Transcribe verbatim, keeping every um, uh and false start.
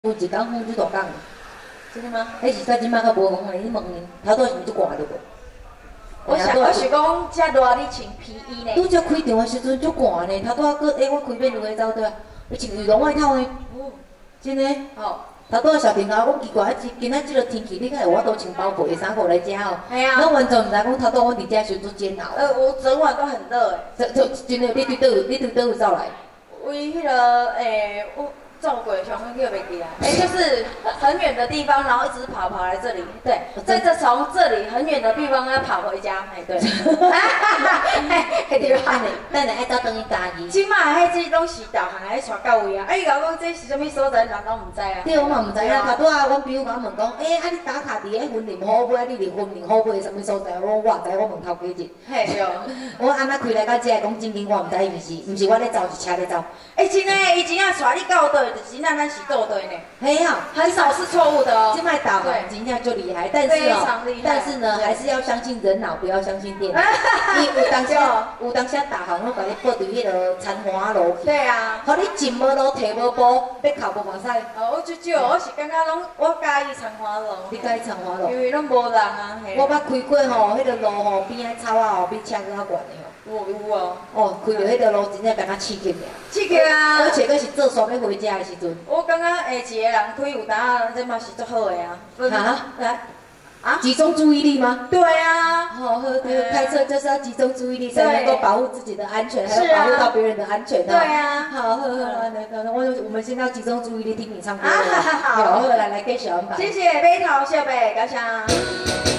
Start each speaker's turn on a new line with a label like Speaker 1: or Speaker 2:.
Speaker 1: 有一工风水大港，
Speaker 2: 真的吗？
Speaker 1: 迄是到即摆较无讲咧，你问因，头拄是毋是足寒着无？
Speaker 2: 我想，我是讲，遮热你穿皮衣呢？
Speaker 1: 拄则开场的时阵足寒呢，头拄啊个，诶，我开免两个走倒，你穿羽绒外套呢？
Speaker 2: 哦，
Speaker 1: 真诶。
Speaker 2: 哦。
Speaker 1: 头拄啊小婷甲我讲奇怪，今今仔即个天气，你敢有法度穿包被衫裤来遮哦？
Speaker 2: 系啊。
Speaker 1: 咱完全毋知讲头拄阮伫遮时阵足煎熬。
Speaker 2: 呃，我整晚都很热诶。
Speaker 1: 这这真诶，你伫倒位？你伫倒位走来？
Speaker 2: 为迄个诶，我。走过熊会叫袂记啊，哎，就是很远的地方，然后一直跑跑来这里，对，在这从这里很远的地方要跑回家，哎，对，
Speaker 1: 哎，对吧？等下爱到等于家己。
Speaker 2: 即马迄只拢是导航来带到位啊，啊，伊甲我讲这是啥物所在，人都唔知啊。
Speaker 1: 对，我嘛唔知影。头拄啊，阮朋友甲我问讲，诶，啊，你打卡伫咧云林好买，你伫云林好买啥物所在？我我知，我问头家一。
Speaker 2: 嘿，对。
Speaker 1: 我安那开来到遮，讲正经，我唔知伊毋是，毋是我咧走，是车咧走。
Speaker 2: 哎，真诶，伊真正带你到对。真正咱是做对呢，
Speaker 1: 嘿呀，
Speaker 2: 很少是错误的哦。
Speaker 1: 这卖导航真正就厉害，但是哦，但是呢，还是要相信人脑，不要相信电脑。伊有当下有当下导航，我甲你报伫迄个残花路去。
Speaker 2: 对啊。互
Speaker 1: 你进无路，摕无步，要靠无马赛。
Speaker 2: 哦，我就少，我是感觉拢我介意残花路。
Speaker 1: 你介意残花路？
Speaker 2: 因为拢无人啊。
Speaker 1: 我捌开过吼，迄个路吼边仔草啊吼，比车更较悬的吼。
Speaker 2: 有有哦。哦，
Speaker 1: 开着迄条路真正感觉刺激尔。
Speaker 2: 刺激啊！
Speaker 1: 而且佫是做煞要回家的时阵。
Speaker 2: 我感觉下一个人开有当，这嘛是足好的啊。
Speaker 1: 啊？来。啊？集中注意力吗？
Speaker 2: 对啊。
Speaker 1: 好，好，开车就是要集中注意力，才能够保护自己的安全，还要保护到别人的安全。
Speaker 2: 对啊。
Speaker 1: 好，好，好，那那我我们现在要集中注意力听你唱歌。好，好，来来，继续安排。
Speaker 2: 谢谢北桃小北，高翔。